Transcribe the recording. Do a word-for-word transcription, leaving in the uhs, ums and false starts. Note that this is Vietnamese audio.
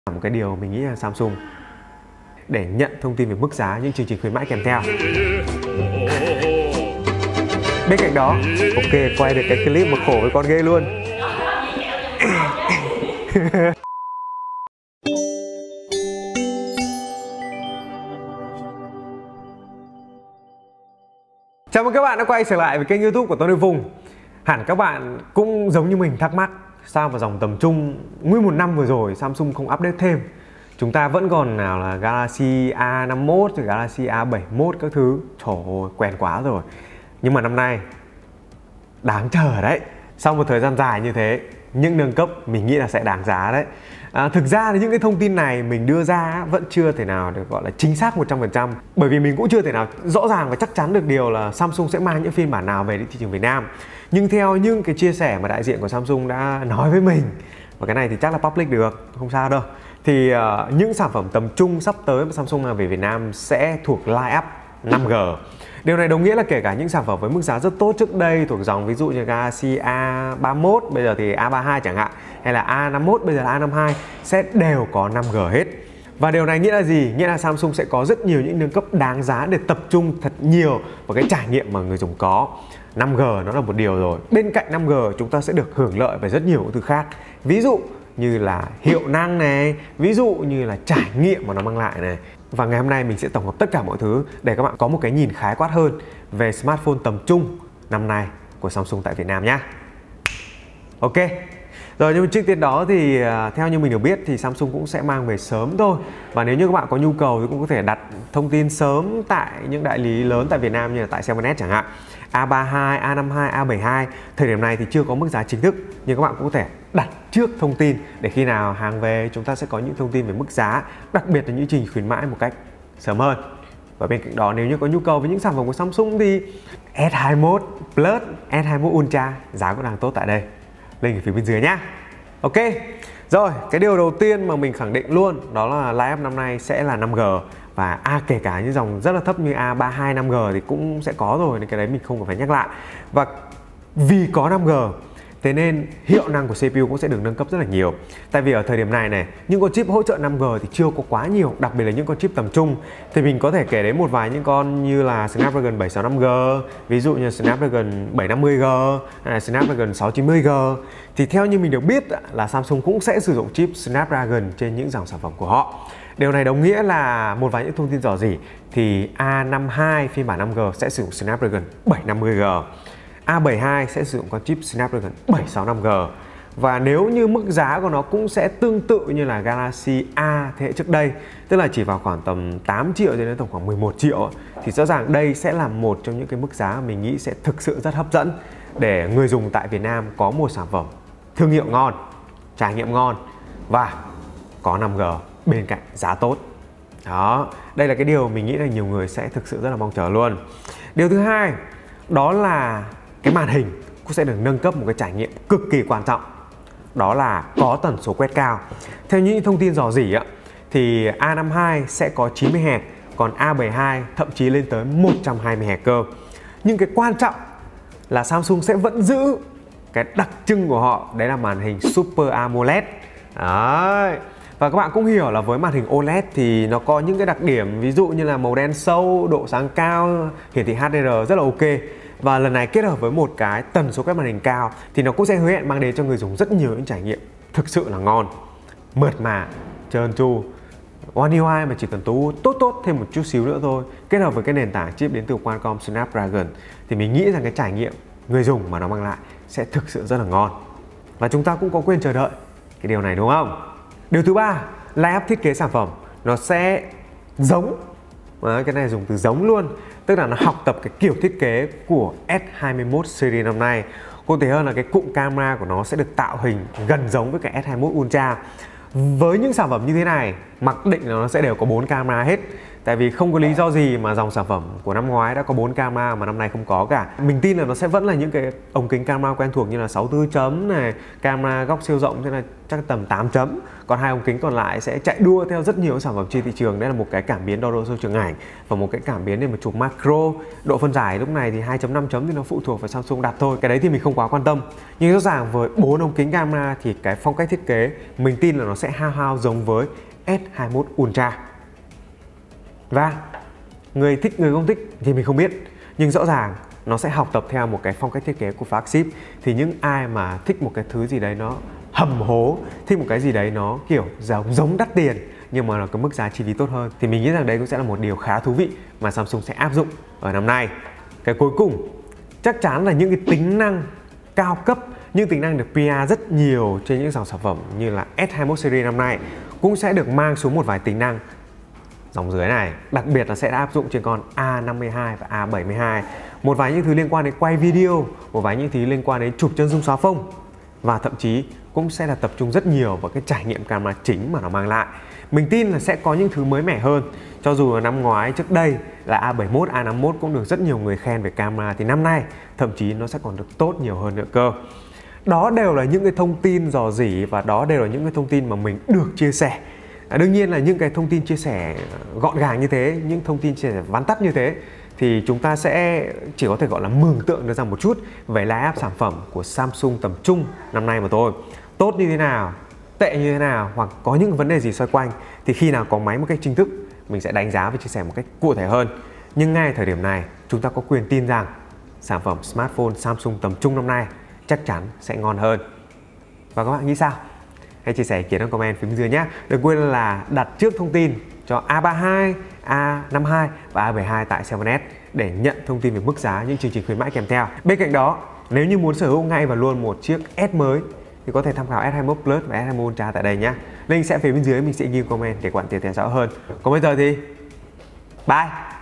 Một cái điều mình nghĩ là Samsung để nhận thông tin về mức giá những chương trình khuyến mãi kèm theo. Bên cạnh đó, ok, quay được cái clip mà khổ với con ghê luôn. Chào mừng các bạn đã quay trở lại với kênh YouTube của Tony Vùng. Hẳn các bạn cũng giống như mình thắc mắc sao mà dòng tầm trung nguyên một năm vừa rồi Samsung không update thêm. Chúng ta vẫn còn nào là Galaxy A năm mốt rồi Galaxy A bảy mốt các thứ. Trời ơi, quen quá rồi. Nhưng mà năm nay đáng chờ đấy. Sau một thời gian dài như thế, những nâng cấp mình nghĩ là sẽ đáng giá đấy. À, thực ra thì những cái thông tin này mình đưa ra vẫn chưa thể nào được gọi là chính xác một trăm phần trăm. Bởi vì mình cũng chưa thể nào rõ ràng và chắc chắn được điều là Samsung sẽ mang những phiên bản nào về đến thị trường Việt Nam. Nhưng theo những cái chia sẻ mà đại diện của Samsung đã nói với mình, và cái này thì chắc là public được, không sao đâu, thì uh, những sản phẩm tầm trung sắp tới mà Samsung mang về Việt Nam sẽ thuộc line-up năm G. Điều này đồng nghĩa là kể cả những sản phẩm với mức giá rất tốt trước đây thuộc dòng ví dụ như Galaxy A ba mốt, bây giờ thì A ba hai chẳng hạn, hay là A năm mốt, bây giờ là A năm hai sẽ đều có năm G hết. Và điều này nghĩa là gì? Nghĩa là Samsung sẽ có rất nhiều những nâng cấp đáng giá để tập trung thật nhiều vào cái trải nghiệm mà người dùng có. năm G nó là một điều rồi. Bên cạnh năm G chúng ta sẽ được hưởng lợi về rất nhiều thứ khác. Ví dụ như là hiệu năng này, ví dụ như là trải nghiệm mà nó mang lại này. Và ngày hôm nay mình sẽ tổng hợp tất cả mọi thứ để các bạn có một cái nhìn khái quát hơn về smartphone tầm trung năm nay của Samsung tại Việt Nam nhé. Ok. Rồi, nhưng mà trước tiên đó thì theo như mình được biết thì Samsung cũng sẽ mang về sớm thôi. Và nếu như các bạn có nhu cầu thì cũng có thể đặt thông tin sớm tại những đại lý lớn tại Việt Nam như là tại seven S chẳng hạn. A ba hai, A năm hai, A bảy hai thời điểm này thì chưa có mức giá chính thức, nhưng các bạn cũng có thể đặt trước thông tin để khi nào hàng về chúng ta sẽ có những thông tin về mức giá, đặc biệt là những chương trình khuyến mãi một cách sớm hơn. Và bên cạnh đó nếu như có nhu cầu với những sản phẩm của Samsung thì S hai mốt Plus, S hai mốt Ultra giá cũng đang tốt tại đây. Link ở phía bên dưới nhá. Ok. Rồi, cái điều đầu tiên mà mình khẳng định luôn đó là line-up năm nay sẽ là năm G. Và à, kể cả những dòng rất là thấp như A ba hai năm G thì cũng sẽ có rồi, nên cái đấy mình không cần phải nhắc lại. Và vì có năm G thế nên hiệu năng của xê pê u cũng sẽ được nâng cấp rất là nhiều. Tại vì ở thời điểm này này, những con chip hỗ trợ năm G thì chưa có quá nhiều, đặc biệt là những con chip tầm trung. Thì mình có thể kể đến một vài những con như là Snapdragon bảy sáu năm G, ví dụ như Snapdragon bảy năm mươi G, hay là Snapdragon sáu chín mươi G. Thì theo như mình được biết là Samsung cũng sẽ sử dụng chip Snapdragon trên những dòng sản phẩm của họ. Điều này đồng nghĩa là một vài những thông tin dò dỉ thì A năm hai phiên bản năm G sẽ sử dụng Snapdragon bảy năm mươi G, A bảy hai sẽ sử dụng con chip Snapdragon bảy sáu năm G. Và nếu như mức giá của nó cũng sẽ tương tự như là Galaxy A thế hệ trước đây, tức là chỉ vào khoảng tầm tám triệu đến tầm khoảng mười một triệu, thì rõ ràng đây sẽ là một trong những cái mức giá mình nghĩ sẽ thực sự rất hấp dẫn để người dùng tại Việt Nam có một sản phẩm thương hiệu ngon, trải nghiệm ngon và có năm G bên cạnh giá tốt. Đó, đây là cái điều mình nghĩ là nhiều người sẽ thực sự rất là mong chờ luôn. Điều thứ hai đó là cái màn hình cũng sẽ được nâng cấp một cái trải nghiệm cực kỳ quan trọng. Đó là có tần số quét cao. Theo những thông tin dò dỉ thì A năm hai sẽ có chín mươi héc, còn A bảy hai thậm chí lên tới một trăm hai mươi héc cơ. Nhưng cái quan trọng là Samsung sẽ vẫn giữ cái đặc trưng của họ, đấy là màn hình Super AMOLED. Đấy. Và các bạn cũng hiểu là với màn hình ô lét thì nó có những cái đặc điểm ví dụ như là màu đen sâu, độ sáng cao, hiển thị hát đê rờ rất là ok. Và lần này kết hợp với một cái tần số quét màn hình cao thì nó cũng sẽ hứa hẹn mang đến cho người dùng rất nhiều những trải nghiệm thực sự là ngon, mượt mà, trơn tru. One u i mà chỉ cần tú tốt tốt thêm một chút xíu nữa thôi, kết hợp với cái nền tảng chip đến từ Qualcomm Snapdragon thì mình nghĩ rằng cái trải nghiệm người dùng mà nó mang lại sẽ thực sự rất là ngon. Và chúng ta cũng có quyền chờ đợi cái điều này đúng không? Điều thứ ba, line-up thiết kế sản phẩm nó sẽ giống, đấy, cái này dùng từ giống luôn, tức là nó học tập cái kiểu thiết kế của S hai mốt series năm nay. Cụ thể hơn là cái cụm camera của nó sẽ được tạo hình gần giống với cái S hai mốt Ultra. Với những sản phẩm như thế này, mặc định là nó sẽ đều có bốn camera hết. Tại vì không có lý do gì mà dòng sản phẩm của năm ngoái đã có bốn camera mà năm nay không có cả. Mình tin là nó sẽ vẫn là những cái ống kính camera quen thuộc như là sáu mươi tư chấm này, camera góc siêu rộng, thế là chắc tầm tám chấm. Còn hai ống kính còn lại sẽ chạy đua theo rất nhiều sản phẩm trên thị trường. Đây là một cái cảm biến đo độ sâu trường ảnh và một cái cảm biến để mà chụp macro. Độ phân giải lúc này thì hai chấm năm chấm thì nó phụ thuộc vào Samsung đặt thôi. Cái đấy thì mình không quá quan tâm. Nhưng rõ ràng với bốn ống kính camera thì cái phong cách thiết kế mình tin là nó sẽ hao hao giống với S hai mươi mốt Ultra. Và người thích người không thích thì mình không biết, nhưng rõ ràng nó sẽ học tập theo một cái phong cách thiết kế của flagship. Thì những ai mà thích một cái thứ gì đấy nó hầm hố, thích một cái gì đấy nó kiểu giống giống đắt tiền nhưng mà là cái mức giá chi phí tốt hơn, thì mình nghĩ rằng đấy cũng sẽ là một điều khá thú vị mà Samsung sẽ áp dụng ở năm nay. Cái cuối cùng chắc chắn là những cái tính năng cao cấp, những tính năng được pê e rất nhiều trên những dòng sản phẩm như là S hai mươi mốt series năm nay cũng sẽ được mang xuống một vài tính năng dòng dưới này, đặc biệt là sẽ áp dụng trên con A năm mươi hai và A bảy mươi hai. Một vài những thứ liên quan đến quay video, một vài những thứ liên quan đến chụp chân dung xóa phông, và thậm chí cũng sẽ là tập trung rất nhiều vào cái trải nghiệm camera chính mà nó mang lại. Mình tin là sẽ có những thứ mới mẻ hơn. Cho dù là năm ngoái trước đây là A bảy mươi mốt, A năm mươi mốt cũng được rất nhiều người khen về camera, thì năm nay thậm chí nó sẽ còn được tốt nhiều hơn nữa cơ. Đó đều là những cái thông tin rò rỉ và đó đều là những cái thông tin mà mình được chia sẻ. À, đương nhiên là những cái thông tin chia sẻ gọn gàng như thế, những thông tin chia sẻ vắn tắt như thế thì chúng ta sẽ chỉ có thể gọi là mường tượng được ra một chút về line-up sản phẩm của Samsung tầm trung năm nay mà thôi. Tốt như thế nào, tệ như thế nào, hoặc có những vấn đề gì xoay quanh thì khi nào có máy một cách chính thức mình sẽ đánh giá và chia sẻ một cách cụ thể hơn. Nhưng ngay thời điểm này chúng ta có quyền tin rằng sản phẩm smartphone Samsung tầm trung năm nay chắc chắn sẽ ngon hơn. Và các bạn nghĩ sao? Hãy chia sẻ ý kiến trong comment phía bên dưới nhé. Đừng quên là đặt trước thông tin cho A ba mươi hai, A năm mươi hai và A bảy mươi hai tại seven S để nhận thông tin về mức giá, những chương trình khuyến mãi kèm theo. Bên cạnh đó, nếu như muốn sở hữu ngay và luôn một chiếc S mới thì có thể tham khảo S hai mươi mốt Plus và S hai mươi Ultra tại đây nhé. Link sẽ phía bên dưới, mình sẽ ghi comment để các bạn tiện theo dõi hơn. Còn bây giờ thì bye!